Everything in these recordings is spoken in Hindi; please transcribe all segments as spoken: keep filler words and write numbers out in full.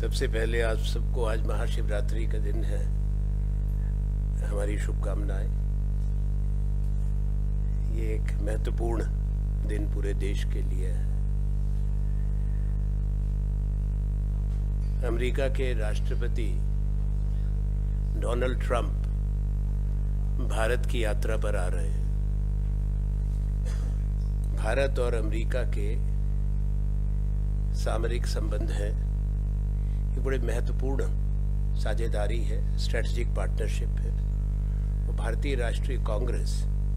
सबसे पहले आप सबको आज महाशिवरात्रि का दिन है, हमारी शुभकामनाएं। ये एक महत्वपूर्ण दिन पूरे देश के लिए है। अमेरिका के राष्ट्रपति डोनाल्ड ट्रंप भारत की यात्रा पर आ रहे हैं। भारत और अमेरिका के सामरिक संबंध हैं, ये बड़े महत्वपूर्ण साझेदारी है, स्ट्रेटेजिक पार्टनरशिप है। और भारतीय राष्ट्रीय कांग्रेस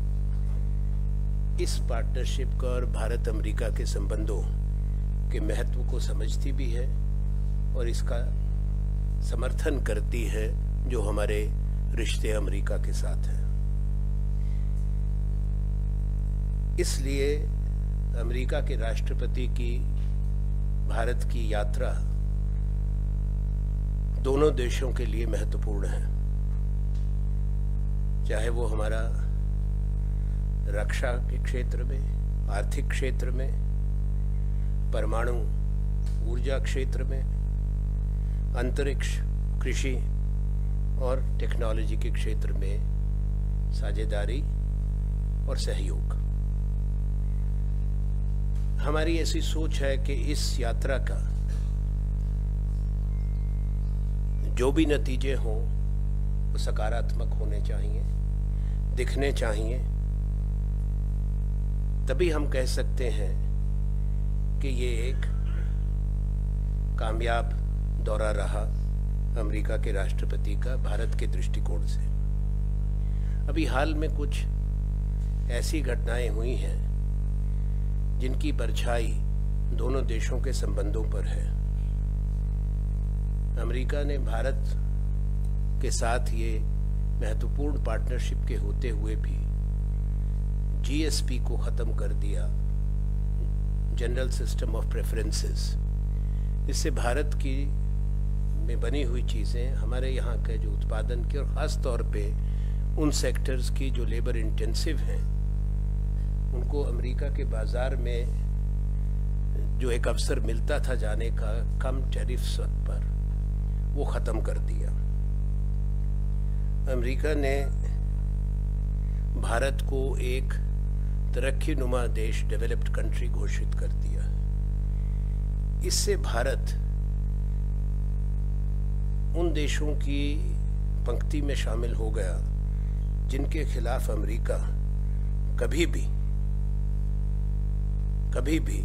इस पार्टनरशिप का और भारत अमेरिका के संबंधों के महत्व को समझती भी है और इसका समर्थन करती है जो हमारे रिश्ते अमेरिका के साथ हैं। इसलिए अमेरिका के राष्ट्रपति की भारत की यात्रा दोनों देशों के लिए महत्वपूर्ण है, चाहे वो हमारा रक्षा के क्षेत्र में, आर्थिक क्षेत्र में, परमाणु ऊर्जा क्षेत्र में, अंतरिक्ष, कृषि और टेक्नोलॉजी के क्षेत्र में साझेदारी और सहयोग। हमारी ऐसी सोच है कि इस यात्रा का जो भी नतीजे हों वो सकारात्मक होने चाहिए, दिखने चाहिए। तभी हम कह सकते हैं कि ये एक कामयाब दौरा रहा अमेरिका के राष्ट्रपति का भारत के दृष्टिकोण से। अभी हाल में कुछ ऐसी घटनाएं हुई हैं जिनकी परछाई दोनों देशों के संबंधों पर है। अमेरिका ने भारत के साथ ये महत्वपूर्ण पार्टनरशिप के होते हुए भी जीएसपी को खत्म कर दिया, जनरल सिस्टम ऑफ प्रेफरेंसेस। इससे भारत की में बनी हुई चीज़ें, हमारे यहाँ के जो उत्पादन की और ख़ास तौर पे उन सेक्टर्स की जो लेबर इंटेंसिव हैं, उनको अमेरिका के बाज़ार में जो एक अवसर मिलता था जाने का कम टैरिफ्स पर, वो ख़त्म कर दिया। अमेरिका ने भारत को एक तरक्की नुमा देश, डेवलप्ड कंट्री घोषित कर दिया। इससे भारत उन देशों की पंक्ति में शामिल हो गया जिनके खिलाफ अमेरिका कभी भी कभी भी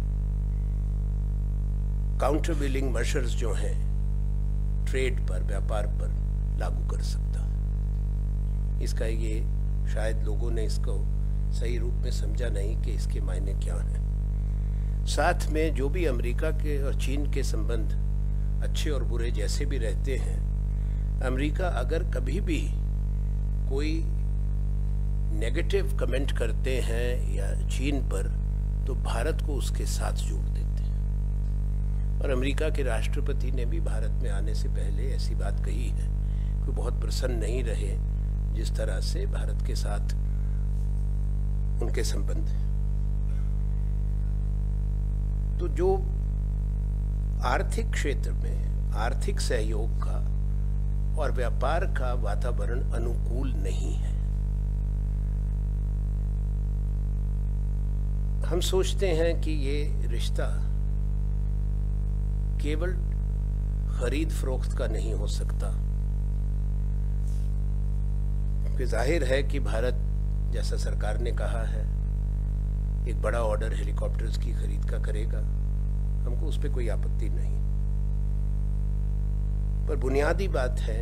काउंटर बिलिंग मेजर्स जो हैं ट्रेड पर, व्यापार पर लागू कर सकता। इसका ये शायद लोगों ने इसको सही रूप में समझा नहीं कि इसके मायने क्या हैं। साथ में जो भी अमेरिका के और चीन के संबंध अच्छे और बुरे जैसे भी रहते हैं, अमेरिका अगर कभी भी कोई नेगेटिव कमेंट करते हैं या चीन पर, तो भारत को उसके साथ जोड़ देते हैं। और अमेरिका के राष्ट्रपति ने भी भारत में आने से पहले ऐसी बात कही है कि बहुत प्रसन्न नहीं रहे जिस तरह से भारत के साथ उनके संबंध हैं। तो जो आर्थिक क्षेत्र में आर्थिक सहयोग का और व्यापार का वातावरण अनुकूल नहीं है, हम सोचते हैं कि ये रिश्ता केवल खरीद फरोख्त का नहीं हो सकता। क्योंकि जाहिर है कि भारत, जैसा सरकार ने कहा है, एक बड़ा ऑर्डर हेलीकॉप्टर्स की खरीद का करेगा, हमको उस पर कोई आपत्ति नहीं। पर बुनियादी बात है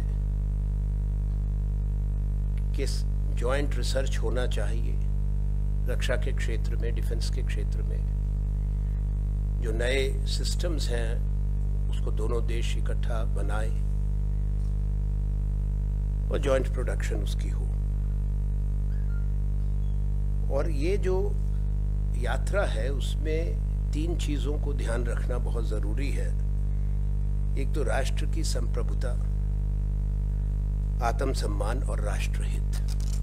कि जॉइंट रिसर्च होना चाहिए रक्षा के क्षेत्र में, डिफेंस के क्षेत्र में। जो नए सिस्टम्स हैं उसको दोनों देश इकट्ठा बनाए और जॉइंट प्रोडक्शन उसकी हो। और ये जो यात्रा है उसमें तीन चीजों को ध्यान रखना बहुत जरूरी है। एक तो राष्ट्र की संप्रभुता, आत्मसम्मान और राष्ट्रहित।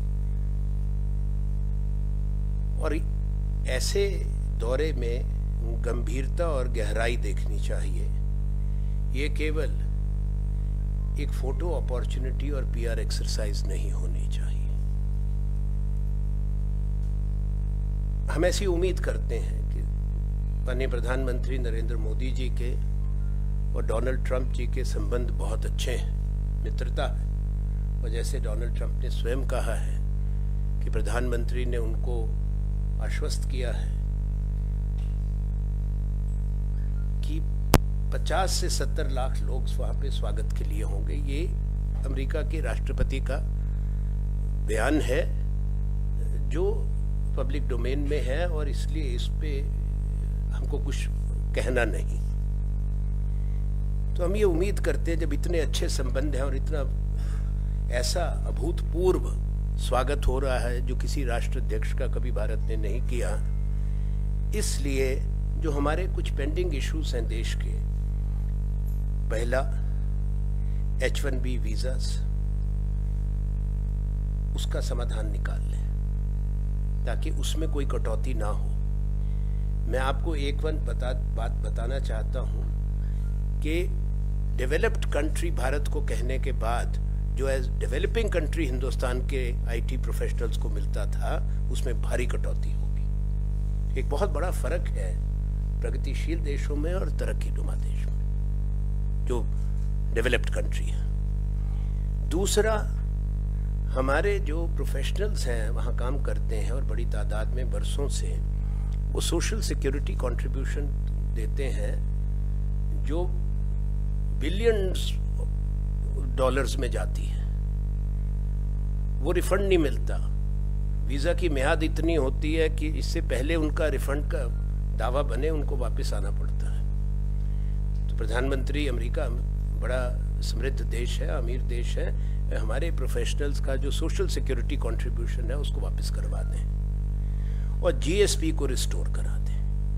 और ऐसे दौरे में गंभीरता और गहराई देखनी चाहिए ये केवल एक फोटो अपॉर्चुनिटी और पीआर एक्सरसाइज नहीं होनी चाहिए। हम ऐसी उम्मीद करते हैं कि माननीय प्रधानमंत्री नरेंद्र मोदी जी के और डोनाल्ड ट्रंप जी के संबंध बहुत अच्छे हैं, मित्रता है। और जैसे डोनाल्ड ट्रंप ने स्वयं कहा है कि प्रधानमंत्री ने उनको आश्वस्त किया है कि पचास से सत्तर लाख लोग वहां पे स्वागत के लिए होंगे। ये अमेरिका के राष्ट्रपति का बयान है जो पब्लिक डोमेन में है और इसलिए इस पे हमको कुछ कहना नहीं। तो हम ये उम्मीद करते हैं जब इतने अच्छे संबंध हैं और इतना ऐसा अभूतपूर्व स्वागत हो रहा है जो किसी राष्ट्राध्यक्ष का कभी भारत ने नहीं किया, इसलिए जो हमारे कुछ पेंडिंग इश्यूज हैं देश के, पहला एच वन बी वीजास, उसका समाधान निकाल लें ताकि उसमें कोई कटौती ना हो। मैं आपको एक वन बता, बात बताना चाहता हूं कि डेवलप्ड कंट्री भारत को कहने के बाद जो एज डेवलपिंग कंट्री हिंदुस्तान के आईटी प्रोफेशनल्स को मिलता था उसमें भारी कटौती होगी। एक बहुत बड़ा फर्क है प्रगतिशील देशों में और तरक्कीनुमा देश में जो डेवलप्ड कंट्री है। दूसरा, हमारे जो प्रोफेशनल्स हैं वहाँ काम करते हैं और बड़ी तादाद में बरसों से वो सोशल सिक्योरिटी कंट्रीब्यूशन देते हैं जो बिलियंस डॉलर्स में जाती है, वो रिफंड नहीं मिलता। वीज़ा की मियाद इतनी होती है कि इससे पहले उनका रिफंड का दावा बने उनको वापस आना पड़ता है। तो प्रधानमंत्री, अमेरिका बड़ा समृद्ध देश है, अमीर देश है, हमारे प्रोफेशनल्स का जो सोशल सिक्योरिटी कंट्रीब्यूशन है उसको वापस करवा दें और जीएसपी को रिस्टोर करा दें।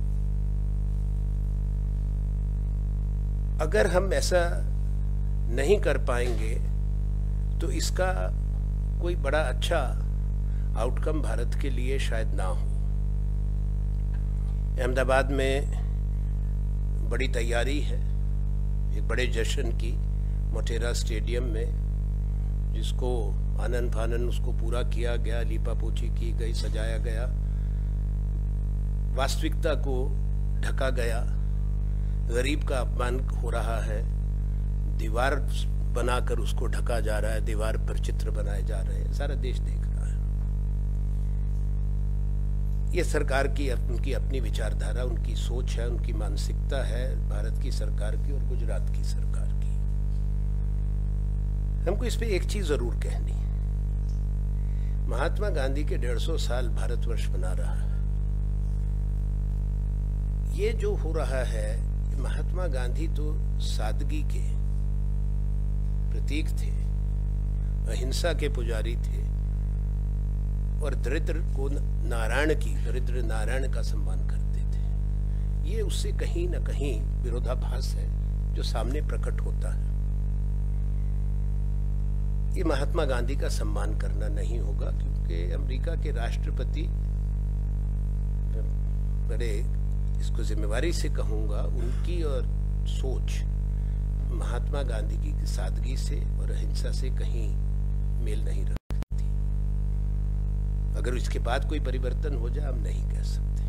अगर हम ऐसा नहीं कर पाएंगे तो इसका कोई बड़ा अच्छा आउटकम भारत के लिए शायद ना हो। अहमदाबाद में बड़ी तैयारी है एक बड़े जश्न की, मोटेरा स्टेडियम में, जिसको आनन फानन उसको पूरा किया गया, लीपा पोछी की गई, सजाया गया, वास्तविकता को ढका गया, गरीब का अपमान हो रहा है, दीवार बनाकर उसको ढका जा रहा है, दीवार पर चित्र बनाए जा रहे हैं, सारा देश देख रहा है। ये सरकार की उनकी अपनी विचारधारा, उनकी सोच है, उनकी मानसिकता है, भारत की सरकार की और गुजरात की सरकार की। हमको इस पे एक चीज जरूर कहनी है, महात्मा गांधी के डेढ़ सौ साल भारतवर्ष बना रहा है। ये जो हो रहा है, महात्मा गांधी तो सादगी के प्रतीक थे, अहिंसा के पुजारी थे और दरिद्र को नारायण की दरिद्र नारायण का सम्मान करते थे। ये उससे कहीं ना कहीं विरोधाभास है जो सामने प्रकट होता है। ये महात्मा गांधी का सम्मान करना नहीं होगा, क्योंकि अमेरिका के राष्ट्रपति, बड़े इसको जिम्मेवारी से कहूंगा, उनकी और सोच महात्मा गांधी की सादगी से और अहिंसा से कहीं मेल नहीं रखती। अगर इसके बाद कोई परिवर्तन हो जाए हम नहीं कह सकते।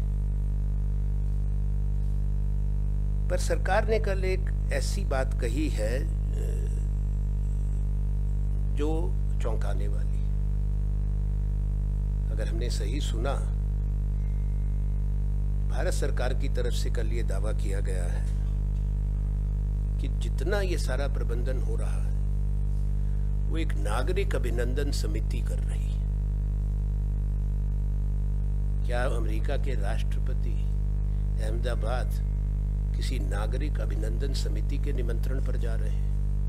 पर सरकार ने कल एक ऐसी बात कही है जो चौंकाने वाली है। अगर हमने सही सुना, भारत सरकार की तरफ से कल ये दावा किया गया है कि जितना ये सारा प्रबंधन हो रहा है वो एक नागरिक अभिनंदन समिति कर रही है। क्या अमेरिका के राष्ट्रपति अहमदाबाद किसी नागरिक अभिनंदन समिति के निमंत्रण पर जा रहे हैं?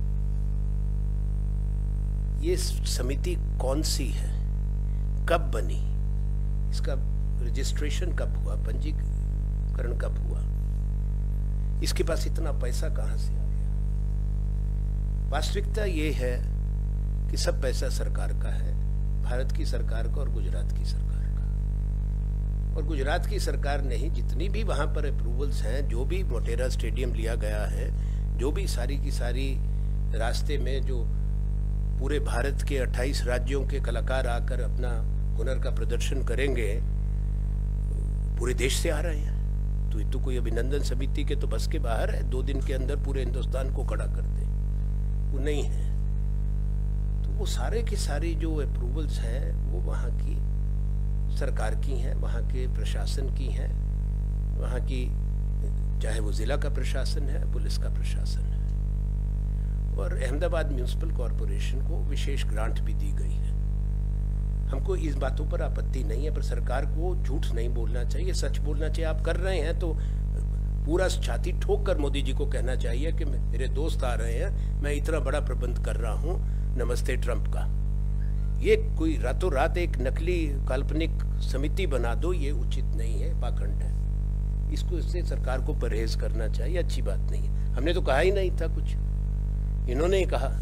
ये समिति कौन सी है, कब बनी, इसका रजिस्ट्रेशन कब हुआ, पंजीकरण कब हुआ, इसके पास इतना पैसा कहां से आ गया? वास्तविकता ये है कि सब पैसा सरकार का है, भारत की सरकार का और गुजरात की सरकार का। और गुजरात की सरकार ने ही जितनी भी वहां पर अप्रूवल्स हैं, जो भी मोटेरा स्टेडियम लिया गया है, जो भी सारी की सारी रास्ते में जो पूरे भारत के अट्ठाईस राज्यों के कलाकार आकर अपना हुनर का प्रदर्शन करेंगे, पूरे देश से आ रहे हैं। तो ये तो कोई अभिनंदन समिति के तो बस के बाहर है, दो दिन के अंदर पूरे हिंदुस्तान को खड़ा कर दे, वो नहीं है। तो वो सारे के सारी जो अप्रूवल्स हैं वो वहाँ की सरकार की हैं, वहाँ के प्रशासन की हैं, वहाँ की चाहे वो ज़िला का प्रशासन है, पुलिस का प्रशासन है। और अहमदाबाद म्यूनिसिपल कॉरपोरेशन को विशेष ग्रांट भी दी गई है। हमको इस बातों पर आपत्ति नहीं है, पर सरकार को झूठ नहीं बोलना चाहिए, सच बोलना चाहिए। आप कर रहे हैं तो पूरा छाती ठोक कर मोदी जी को कहना चाहिए कि मेरे दोस्त आ रहे हैं, मैं इतना बड़ा प्रबंध कर रहा हूँ, नमस्ते ट्रंप का। ये कोई रातों रात एक नकली काल्पनिक समिति बना दो, ये उचित नहीं है, पाखंड है। इसको इससे सरकार को परहेज करना चाहिए, अच्छी बात नहीं है। हमने तो कहा ही नहीं था कुछ, इन्होंने ही कहा।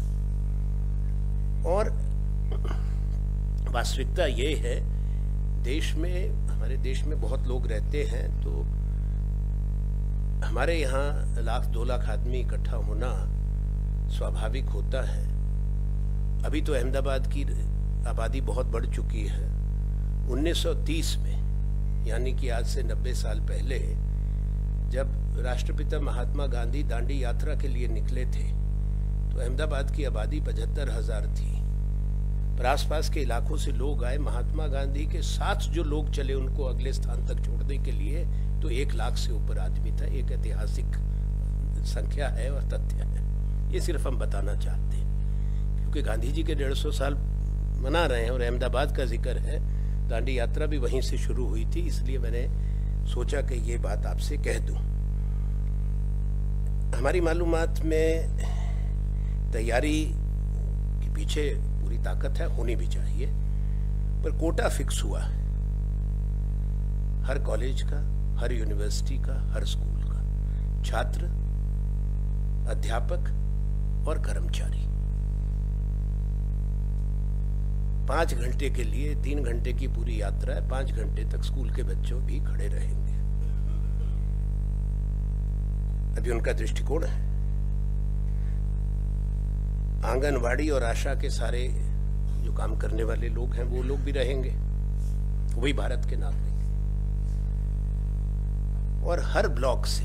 और वास्तविकता ये है, देश में, हमारे देश में बहुत लोग रहते हैं, तो हमारे यहाँ लाख दो लाख आदमी इकट्ठा होना स्वाभाविक होता है। अभी तो अहमदाबाद की आबादी बहुत बढ़ चुकी है। उन्नीस सौ तीस में, यानी कि आज से नब्बे साल पहले, जब राष्ट्रपिता महात्मा गांधी दांडी यात्रा के लिए निकले थे, तो अहमदाबाद की आबादी पचहत्तर हजार थी। पर आसपास के इलाकों से लोग आए, महात्मा गांधी के साथ जो लोग चले उनको अगले स्थान तक छोड़ने के लिए, तो एक लाख से ऊपर आदमी था। एक ऐतिहासिक संख्या है और तथ्य है, ये सिर्फ हम बताना चाहते हैं, क्योंकि गांधी जी के डेढ़ सौ साल मना रहे हैं और अहमदाबाद का जिक्र है। दांडी यात्रा भी वहीं से शुरू हुई थी, इसलिए मैंने सोचा कि ये बात आपसे कह दूं। हमारी मालूमात में तैयारी के पीछे पूरी ताकत है, होनी भी चाहिए, पर कोटा फिक्स हुआ है हर कॉलेज का, हर यूनिवर्सिटी का, हर स्कूल का, छात्र, अध्यापक और कर्मचारी। पांच घंटे के लिए तीन घंटे की पूरी यात्रा है, पांच घंटे तक स्कूल के बच्चों भी खड़े रहेंगे। अभी उनका दृष्टिकोण है। आंगनवाड़ी और आशा के सारे जो काम करने वाले लोग हैं वो लोग भी रहेंगे, वही भारत के नागरिक। और हर ब्लॉक से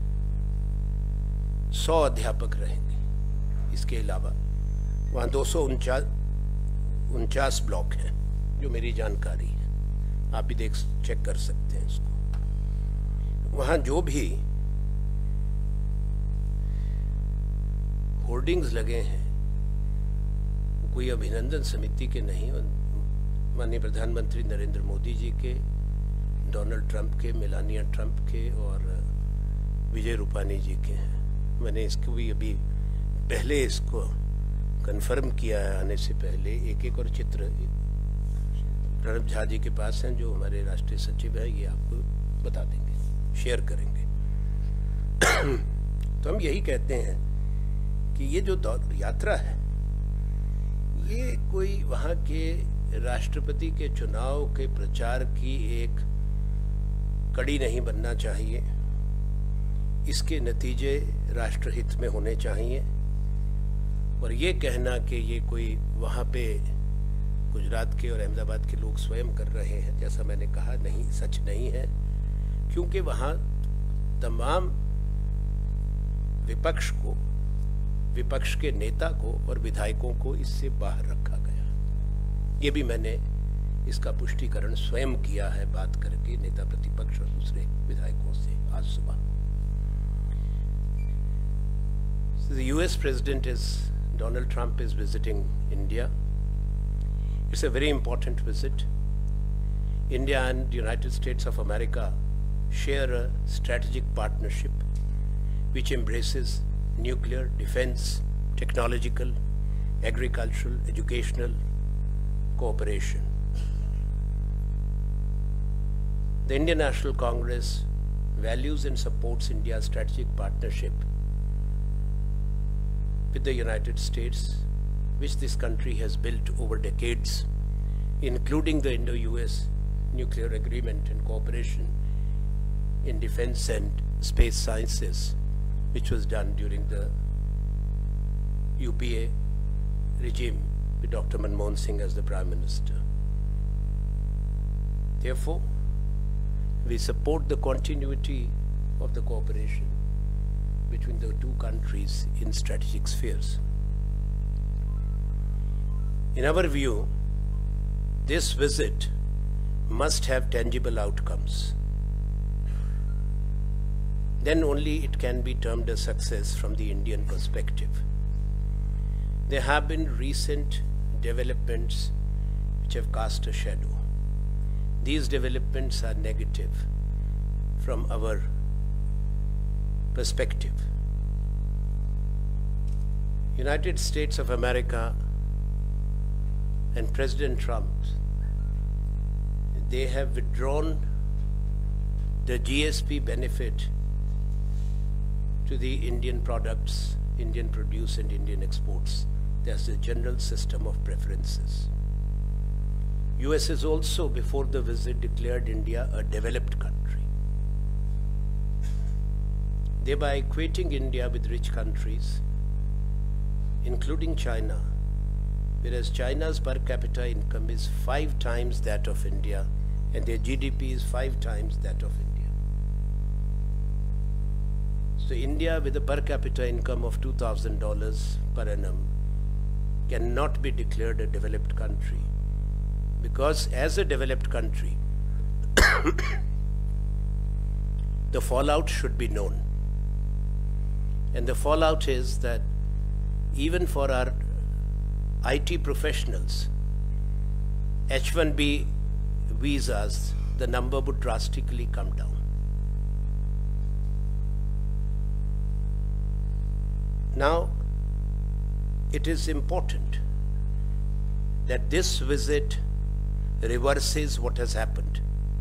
सौ अध्यापक रहेंगे। इसके अलावा वहां दो सौ उनचास उनचास ब्लॉक हैं, जो मेरी जानकारी है, आप भी देख चेक कर सकते हैं इसको। वहां जो भी होर्डिंग्स लगे हैं कोई अभिनंदन समिति के नहीं, माननीय प्रधानमंत्री नरेंद्र मोदी जी के, डोनाल्ड ट्रंप के, मेलानिया ट्रंप के और विजय रूपानी जी के हैं। मैंने इसको भी अभी पहले इसको कंफर्म किया है आने से पहले। एक एक और चित्र प्रणब झा जी के पास हैं, जो हमारे राष्ट्रीय सचिव हैं, ये आपको बता देंगे, शेयर करेंगे। तो हम यही कहते हैं कि ये जो यात्रा है, ये कोई वहाँ के राष्ट्रपति के चुनाव के प्रचार की एक कड़ी नहीं बनना चाहिए। इसके नतीजे राष्ट्रहित में होने चाहिए। और ये कहना कि ये कोई वहाँ पे गुजरात के और अहमदाबाद के लोग स्वयं कर रहे हैं, जैसा मैंने कहा, नहीं, सच नहीं है। क्योंकि वहाँ तमाम विपक्ष को, विपक्ष के नेता को और विधायकों को इससे बाहर रखा गया। ये भी मैंने इसका पुष्टिकरण स्वयं किया है, बात करके नेता प्रतिपक्ष और दूसरे विधायकों से आज सुबह। So the U S President is Donald Trump is visiting India. It's a very important visit. India and the United States of America share a strategic partnership which embraces nuclear, defense, technological, agricultural, educational cooperation. The Indian National Congress values and supports India's strategic partnership with the United States, which this country has built over decades, including the Indo-U S nuclear agreement and cooperation in defense and space sciences, which was done during the U P A regime with Doctor Manmohan Singh as the Prime Minister. Therefore, we support the continuity of the cooperation between the two countries in strategic spheres. In our view, this visit must have tangible outcomes. Then only it can be termed a success from the Indian perspective. There have been recent developments which have cast a shadow. These developments are negative from our perspective. United States of America and President Trump, they have withdrawn the G S P benefit to the Indian products, Indian produce and Indian exports. There's a general system of preferences. U S has also, before the visit, declared India a developed country, thereby equating India with rich countries, including China, whereas China's per capita income is five times that of India and their G D P is five times that of India. So India, with a per capita income of two thousand dollars per annum, cannot be declared a developed country, because as a developed country, the fallout should be known. And the fallout is that even for our I T professionals, H one B visas, the number would drastically come down. Now, it is important that this visit reverses what has happened.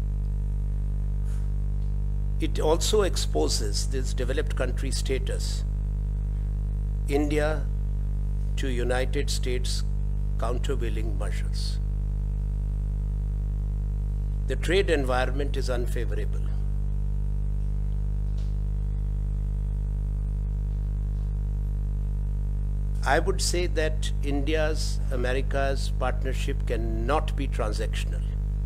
It also exposes this developed country status, India to United States countervailing measures. The trade environment is unfavorable. I would say that India's, America's partnership cannot be transactional.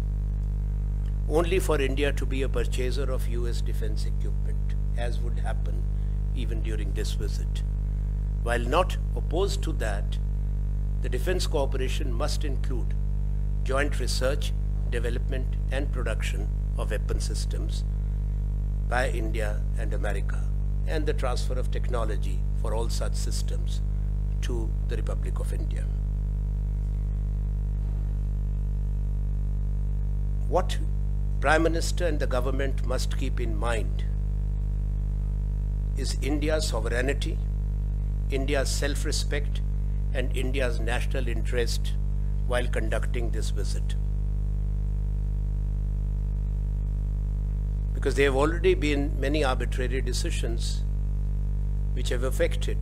Only for India to be a purchaser of U S defense equipment, as would happen even during this visit. While not opposed to that, the defense cooperation must include joint research, development and production of weapon systems by India and America, and the transfer of technology for all such systems to the Republic of India. What Prime Minister and the government must keep in mind is India's sovereignty, India's self-respect and India's national interest while conducting this visit. Because there have already been many arbitrary decisions which have affected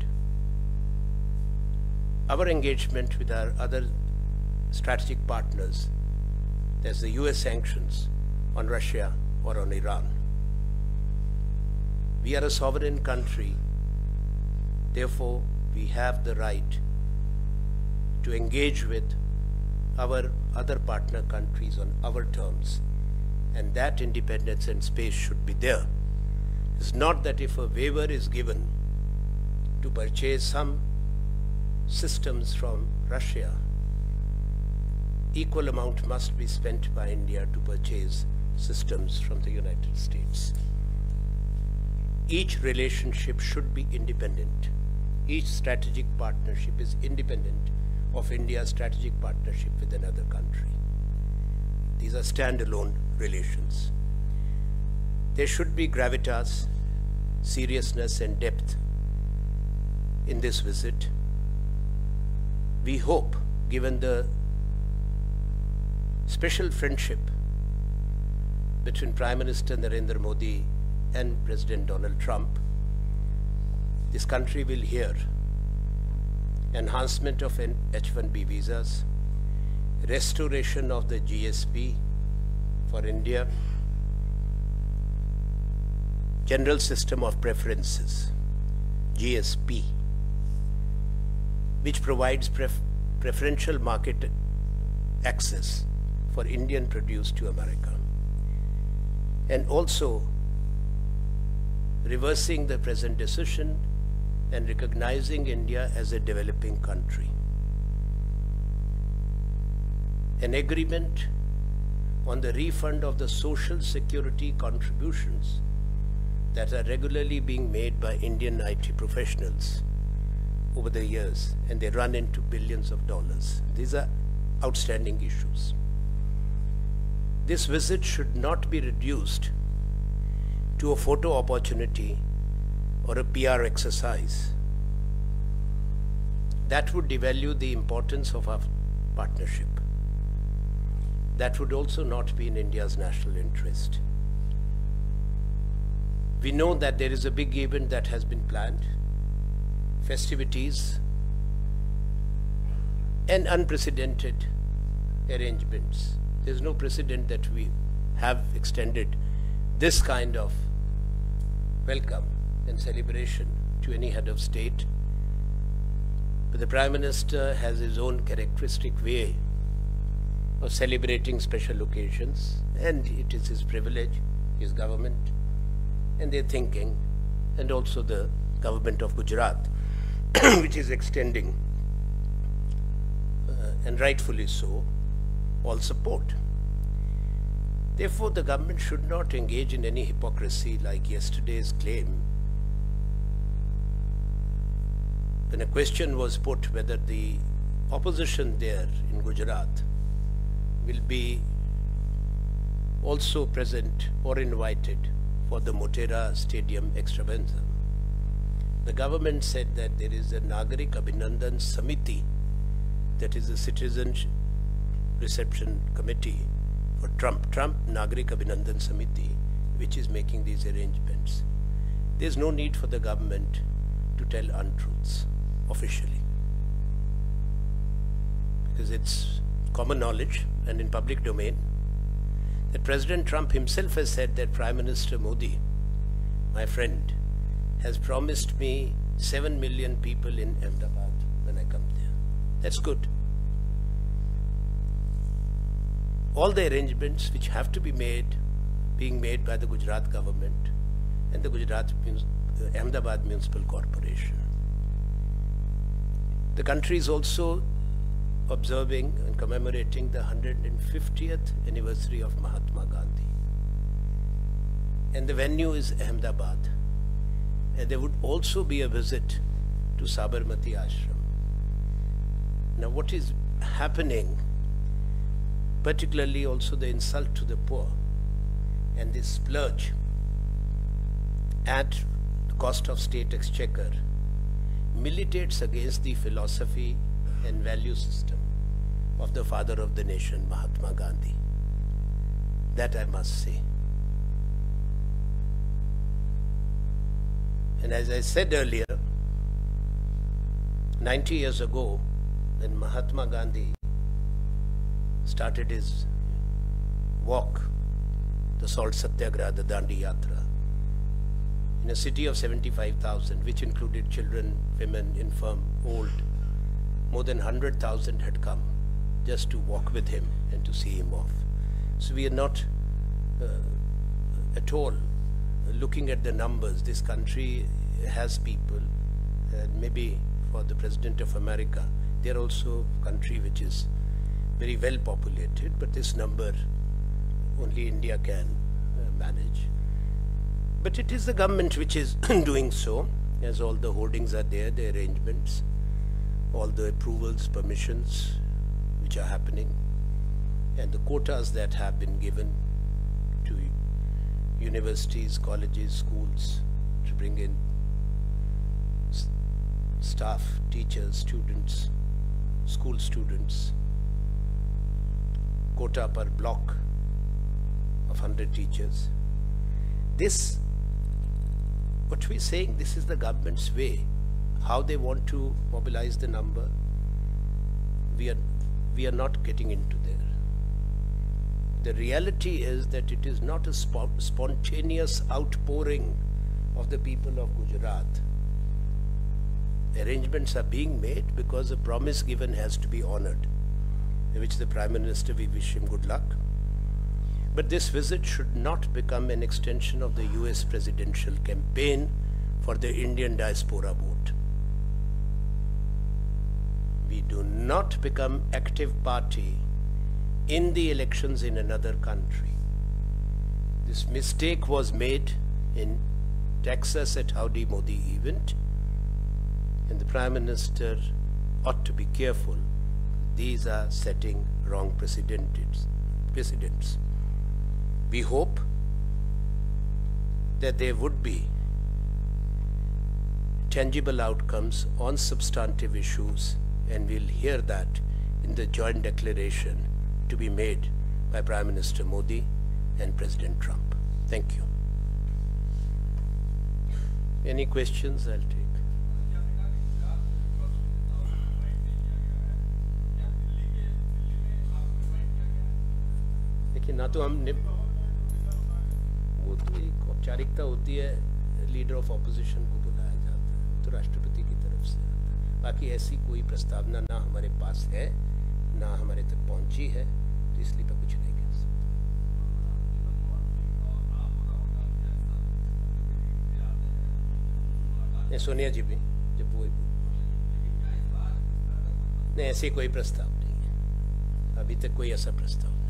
our engagement with our other strategic partners. There's the U S sanctions on Russia or on Iran. We are a sovereign country, therefore we have the right to engage with our other partner countries on our terms, and that independence and space should be there. It's not that if a waiver is given to purchase some systems from Russia, equal amount must be spent by India to purchase systems from the United States. Each relationship should be independent. Each strategic partnership is independent of India's strategic partnership with another country. These are standalone relations. There should be gravitas, seriousness and depth in this visit. We hope, given the special friendship between Prime Minister Narendra Modi and President Donald Trump, this country will hear enhancement of H one B visas, restoration of the G S P for India, general system of preferences. G S P, which provides pref preferential market access for Indian produce to America, and also reversing the present decision and recognizing India as a developing country. An agreement on the refund of the social security contributions that are regularly being made by Indian I T professionals over the years, and they run into billions of dollars. These are outstanding issues. This visit should not be reduced to a photo opportunity or a P R exercise. That would devalue the importance of our partnership. That would also not be in India's national interest. We know that there is a big event that has been planned, festivities and unprecedented arrangements. There's no precedent that we have extended this kind of welcome and celebration to any head of state. But the Prime Minister has his own characteristic way of celebrating special occasions, and it is his privilege, his government, and their thinking, and also the government of Gujarat, which is extending, uh, and rightfully so, all support. Therefore, the government should not engage in any hypocrisy like yesterday's claim, when a question was put whether the opposition there in Gujarat will be also present or invited for the Motera Stadium extravaganza. The government said that there is a Nagarik Abhinandan Samiti, that is a citizen reception committee for Trump, Trump Nagarik Abhinandan Samiti, which is making these arrangements. There's no need for the government to tell untruths officially, because it's common knowledge and in public domain that President Trump himself has said that Prime Minister Modi, my friend, has promised me seven million people in Ahmedabad when I come there. That's good. All the arrangements which have to be made, being made by the Gujarat government and the Gujarat uh, Ahmedabad Municipal Corporation. The country is also observing and commemorating the one hundred fiftieth anniversary of Mahatma Gandhi. And the venue is Ahmedabad. And there would also be a visit to Sabarmati Ashram. Now what is happening, particularly also the insult to the poor and this splurge at the cost of state exchequer, militates against the philosophy and value system of the father of the nation, Mahatma Gandhi. That I must say. And as I said earlier, ninety years ago, when Mahatma Gandhi started his walk, the Salt Satyagraha, the Dandi Yatra, in a city of seventy-five thousand, which included children, women, infirm, old, more than one hundred thousand had come just to walk with him and to see him off. So we are not uh, at all looking at the numbers. This country has people, and maybe for the President of America, they are also a country which is very well populated, but this number only India can uh, manage. But it is the government which is doing so, as all the holdings are there, the arrangements, all the approvals, permissions which are happening, and the quotas that have been given to universities, colleges, schools to bring in staff, teachers, students, school students, quota per block of one hundred teachers. This, what we're saying, this is the government's way, how they want to mobilize the number. We are, we are not getting into there. The reality is that it is not a spo spontaneous outpouring of the people of Gujarat arrangements are being made because the promise given has to be honored, which the Prime Minister, we wish him good luck. But this visit should not become an extension of the U S presidential campaign for the Indian diaspora vote. We do not become active party in the elections in another country. This mistake was made in Texas at Howdy Modi event, and the Prime Minister ought to be careful. These are setting wrong precedents. precedents. We hope that there would be tangible outcomes on substantive issues, and we'll hear that in the joint declaration to be made by Prime Minister Modi and President Trump. Thank you. Any questions? I'll take. देखिए, ना तो हमने, वो तो एक औपचारिकता होती है, लीडर ऑफ ऑपोजिशन को बुलाया जाता है, तो राष्ट्रपति की तरफ से आता है। बाकी ऐसी कोई प्रस्तावना ना हमारे पास है, ना हमारे तक पहुंची है, तो इसलिए मैं कुछ नहीं कह सकता। सोनिया जी भी जब वो नहीं, ऐसे कोई प्रस्ताव नहीं है, अभी तक कोई ऐसा प्रस्ताव नहीं।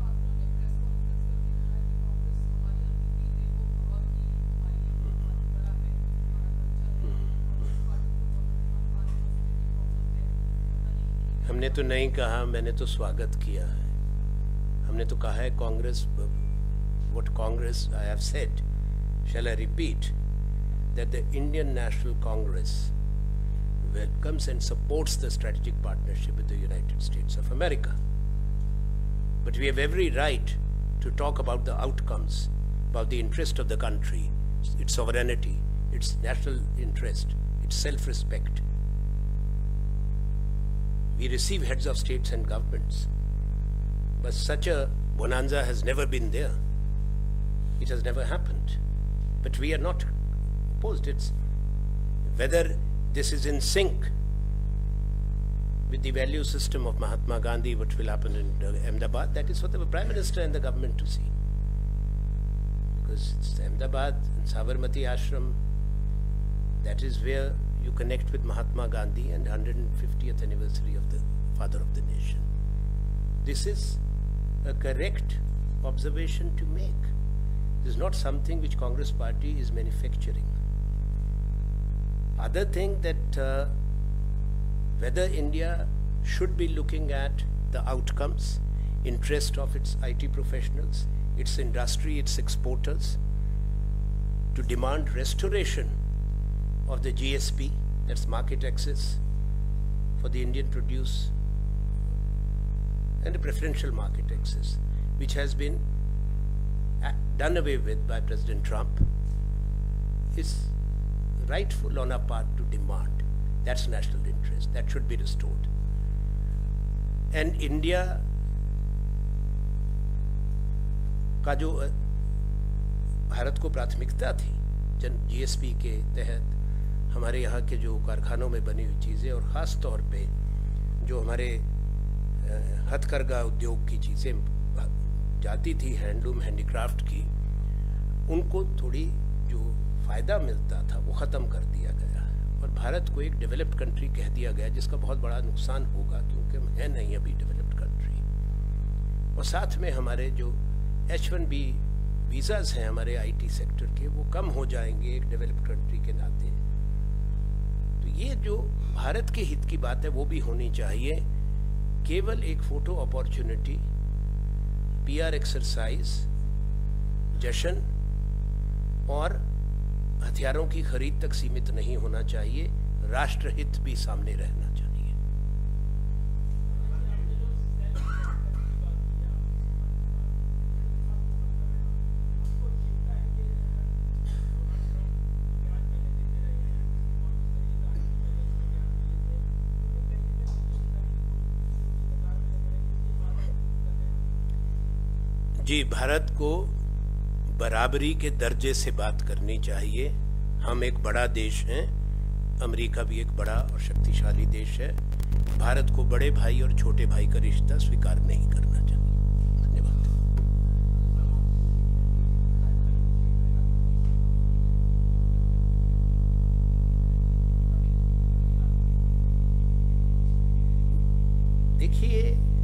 हमने तो नहीं कहा, मैंने तो स्वागत किया है। हमने तो कहा है Congress, what Congress I have said, shall I repeat, that the Indian National Congress welcomes and supports the strategic partnership with the United States of America. But we have every right to talk about the outcomes, about the interest of the country, its sovereignty, its national interest, its self-respect. We receive heads of states and governments, but such a bonanza has never been there. It has never happened. But we are not opposed. It's whether this is in sync with the value system of Mahatma Gandhi, what will happen in Ahmedabad, that is for the Prime Minister and the government to see. Because it's Ahmedabad and Sabarmati Ashram, that is where you connect with Mahatma Gandhi and one hundred fiftieth anniversary of the father of the nation. This is a correct observation to make. This is not something which Congress party is manufacturing. Other thing that uh, whether India should be looking at the outcomes, interest of its I T professionals, its industry, its exporters, to demand restoration of the G S P, that's market access for the Indian produce, and a preferential market access, which has been done away with by President Trump, is rightful on our part to demand. That's national interest. That should be restored. And India का जो भारत को प्राथमिकता थी जन जीएसपी के तहत हमारे यहाँ के जो कारखानों में बनी हुई चीज़ें और ख़ास तौर पे जो हमारे हथकरघा उद्योग की चीज़ें जाती थी, हैंडलूम हैंडीक्राफ्ट की, उनको थोड़ी जो फ़ायदा मिलता था वो ख़त्म कर दिया गया और भारत को एक डेवलप्ड कंट्री कह दिया गया, जिसका बहुत बड़ा नुकसान होगा क्योंकि हम है नहीं अभी डेवलप्ड कंट्री। और साथ में हमारे जो एच वन बी वीज़ाज़ हैं हमारे आईटी सेक्टर के, वो कम हो जाएंगे एक डेवलप्ड कंट्री के नाते। तो ये जो भारत के हित की बात है वो भी होनी चाहिए। केवल एक फ़ोटो अपॉर्चुनिटी, पीआर एक्सरसाइज, जश्न और हथियारों की खरीद तक सीमित नहीं होना चाहिए, राष्ट्रहित भी सामने रहना चाहिए। जी, भारत को बराबरी के दर्जे से बात करनी चाहिए। हम एक बड़ा देश हैं, अमेरिका भी एक बड़ा और शक्तिशाली देश है। भारत को बड़े भाई और छोटे भाई का रिश्ता स्वीकार नहीं करना चाहिए। धन्यवाद। देखिए,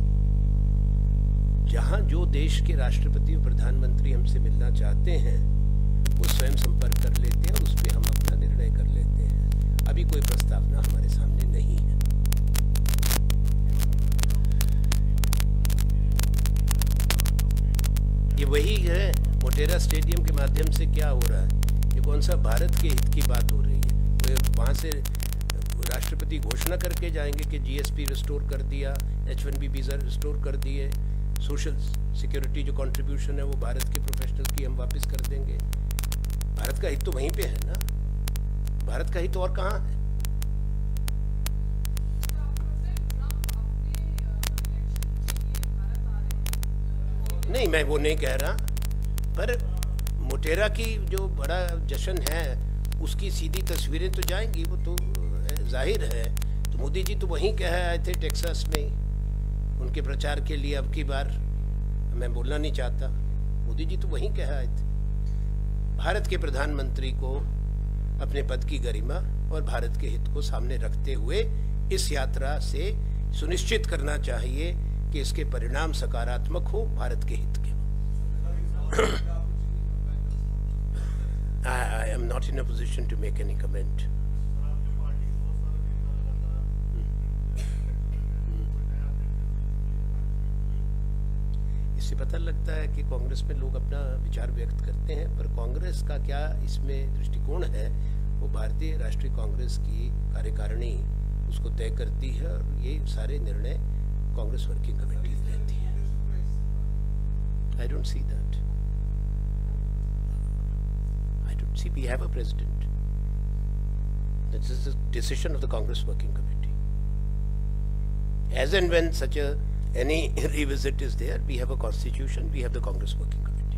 जहां जो देश के राष्ट्रपति और प्रधानमंत्री हमसे मिलना चाहते हैं वो स्वयं संपर्क कर लेते हैं और उस पर हम अपना निर्णय कर लेते हैं। अभी कोई प्रस्तावना हमारे सामने नहीं है। ये वही है, मोटेरा स्टेडियम के माध्यम से क्या हो रहा है, ये कौन सा भारत के हित की बात हो रही है। वहाँ से राष्ट्रपति घोषणा करके जाएंगे कि जीएसपी रिस्टोर कर दिया, H one B visa restore कर दिए, सोशल सिक्योरिटी जो कंट्रीब्यूशन है वो भारत के प्रोफेशनल की हम वापस कर देंगे। भारत का हित तो वहीं पे है ना, भारत का हित और कहाँ है। नहीं, मैं वो नहीं कह रहा, पर मोटेरा की जो बड़ा जश्न है उसकी सीधी तस्वीरें तो जाएंगी, वो तो जाहिर है। तो मोदी जी तो वहीं कह आए थे टेक्सास में उनके प्रचार के लिए। अब की बार मैं बोलना नहीं चाहता, मोदी जी तो वहीं कह आए थे। भारत के प्रधानमंत्री को अपने पद की गरिमा और भारत के हित को सामने रखते हुए इस यात्रा से सुनिश्चित करना चाहिए कि इसके परिणाम सकारात्मक हो, भारत के हित के हो। I am not in a position to make any comment. इससे पता लगता है कि कांग्रेस में लोग अपना विचार व्यक्त करते हैं, पर कांग्रेस का क्या इसमें दृष्टिकोण है वो भारतीय राष्ट्रीय कांग्रेस की कार्यकारिणी उसको तय करती है और ये सारे निर्णय कांग्रेस वर्किंग कमेटी लेती है। I don't see that. I don't see we have a president. That is the decision of the Congress working committee. As and when such a any revisit is there, we have a constitution, we have the Congress working committee.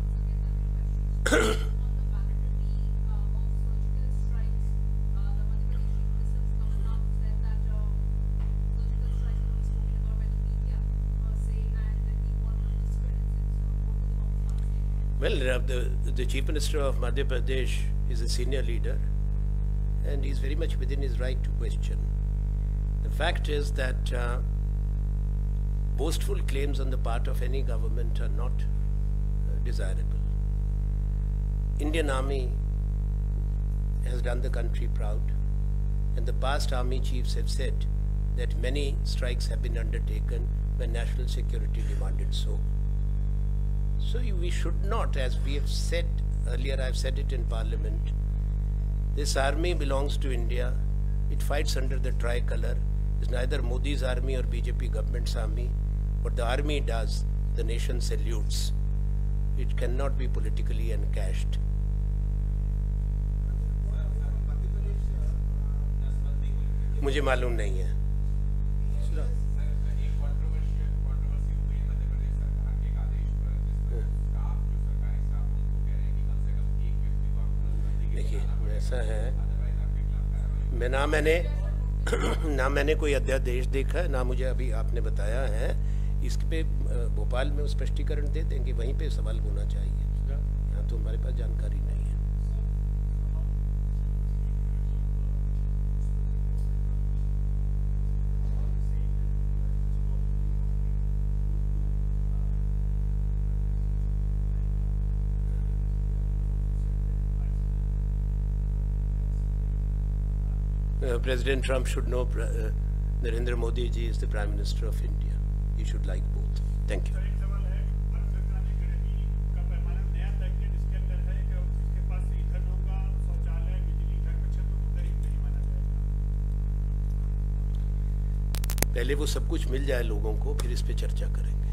Well, the, the Chief Minister of Madhya Pradesh is a senior leader and he is very much within his right to question. The fact is that uh, boastful claims on the part of any government are not uh, desirable. Indian Army has done the country proud, and the past army chiefs have said that many strikes have been undertaken when national security demanded so. So we should not, as we have said earlier, I have said it in Parliament, this army belongs to India. It fights under the tricolor. It's neither Modi's army or B J P government's army. What the army does, the nation salutes. It cannot be politically encashed. मुझे मालूम नहीं है। देखिए, ऐसा है, मैं ना मैंने ना मैंने कोई अध्यादेश देखा है, ना मुझे अभी आपने बताया है। इस पे भोपाल में स्पष्टीकरण दे देंगे, वहीं पे सवाल होना चाहिए। यहाँ तो हमारे पास जानकारी नहीं है। Uh, President Trump should know uh, Narendra Modi ji is the Prime Minister of India. He should like both. Thank you. पहले वो सब कुछ मिल जाए लोगों को, फिर इस पे चर्चा करेंगे।